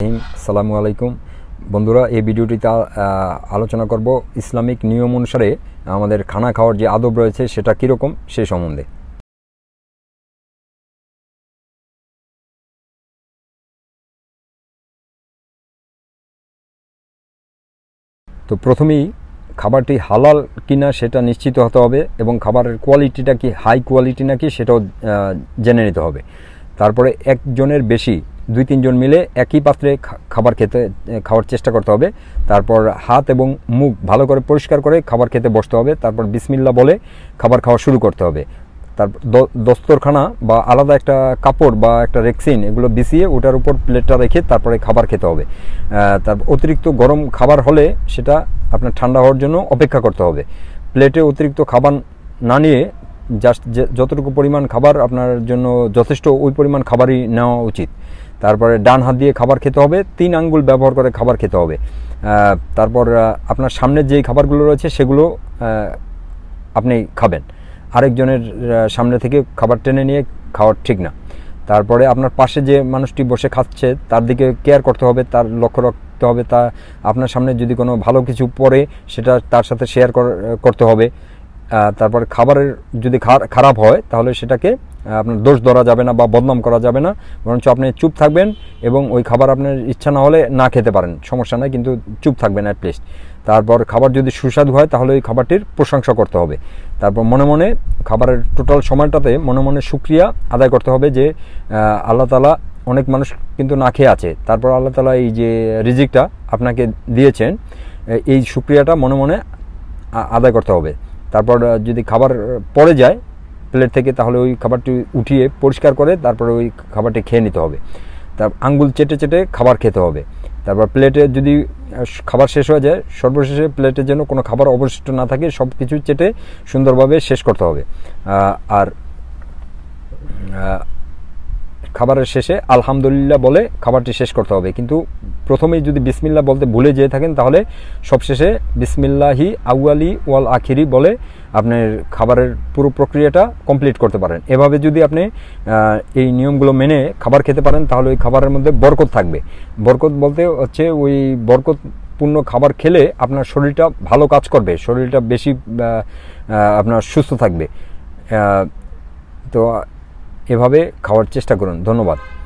আসসালামু আলাইকুম বন্ধুরা, এই ভিডিওটিতে আলোচনা করব ইসলামিক নিয়ম অনুসারে আমাদের খানা খাওয়ার যে আদব রয়েছে সেটা কীরকম সে সম্বন্ধে। তো প্রথমেই খাবারটি হালাল কিনা সেটা নিশ্চিত হতে হবে এবং খাবারের কোয়ালিটিটা কি হাই কোয়ালিটি নাকি সেটাও জেনে নিতে হবে। তারপরে একজনের বেশি 2-3 জন মিলে একই পাত্রে খাওয়ার চেষ্টা করতে হবে। তারপর হাত এবং মুখ ভালো করে পরিষ্কার করে খাবার খেতে বসতে হবে। তারপর বিসমিল্লাহ বলে খাবার খাওয়া শুরু করতে হবে। তারপর দস্তরখানা বা আলাদা একটা কাপড় বা একটা রেক্সিন এগুলো বিছিয়ে ওটার উপর প্লেটটা রেখে তারপরে খাবার খেতে হবে। তারপর অতিরিক্ত গরম খাবার হলে সেটা আপনার ঠান্ডা হওয়ার জন্য অপেক্ষা করতে হবে। প্লেটে অতিরিক্ত খাবার না নিয়ে জাস্ট যতটুকু পরিমাণ খাবার আপনার জন্য যথেষ্ট ওই পরিমাণ খাবারই নেওয়া উচিত। তারপরে ডান হাত দিয়ে খাবার খেতে হবে, 3 আঙ্গুল ব্যবহার করে খাবার খেতে হবে। তারপর আপনার সামনের যেই খাবারগুলো রয়েছে সেগুলো আপনি খাবেন, আরেকজনের সামনে থেকে খাবার টেনে নিয়ে খাওয়া ঠিক না। তারপরে আপনার পাশে যে মানুষটি বসে খাচ্ছে তার দিকে কেয়ার করতে হবে, তার লক্ষ্য রাখতে হবে। তা আপনার সামনে যদি কোনো ভালো কিছু পড়ে সেটা তার সাথে শেয়ার করতে হবে। তারপরে খাবারের যদি খারাপ হয় তাহলে সেটাকে আপনার দোষ ধরা যাবে না বা বদনাম করা যাবে না, বরঞ্চ আপনি চুপ থাকবেন এবং ওই খাবার আপনার ইচ্ছা না হলে না খেতে পারেন, সমস্যা নাই, কিন্তু চুপ থাকবেন অ্যাটলিস্ট। তারপর খাবার যদি সুস্বাদু হয় তাহলে ওই খাবারটির প্রশংসা করতে হবে। তারপর মনে মনে খাবারের টোটাল সময়টাতে মনে মনে শুকরিয়া আদায় করতে হবে যে আল্লাহ তাআলা, অনেক মানুষ কিন্তু না খেয়ে আছে, তারপর আল্লাহ তাআলা এই যে রিজিকটা আপনাকে দিয়েছেন এই শুকরিয়াটা মনে মনে আদায় করতে হবে। তারপর যদি খাবার পড়ে যায় প্লেট থেকে তাহলে ওই খাবারটি উঠিয়ে পরিষ্কার করে তারপরে ওই খাবারটি খেয়ে নিতে হবে। তার আঙ্গুল চেটে চেটে খাবার খেতে হবে। তারপর প্লেটে যদি খাবার শেষ হয়ে যায় সর্বশেষে প্লেটে যেন কোনো খাবার অবশিষ্ট না থাকে, সব কিছু চেটে সুন্দরভাবে শেষ করতে হবে। আর খাবারের শেষে আলহামদুলিল্লাহ বলে খাবারটি শেষ করতে হবে। কিন্তু প্রথমেই যদি বিসমিল্লাহ বলতে ভুলে যেয়ে থাকেন তাহলে সবশেষে বিসমিল্লাহি আউয়ালি ওয়াল আখিরি বলে আপনার খাবারের পুরো প্রক্রিয়াটা কমপ্লিট করতে পারেন। এভাবে যদি আপনি এই নিয়মগুলো মেনে খাবার খেতে পারেন তাহলে ওই খাবারের মধ্যে বরকত থাকবে। বরকত বলতে হচ্ছে ওই বরকতপূর্ণ খাবার খেলে আপনার শরীরটা ভালো কাজ করবে, শরীরটা বেশি আপনার সুস্থ থাকবে। তো এভাবে খাওয়ার চেষ্টা করুন। ধন্যবাদ।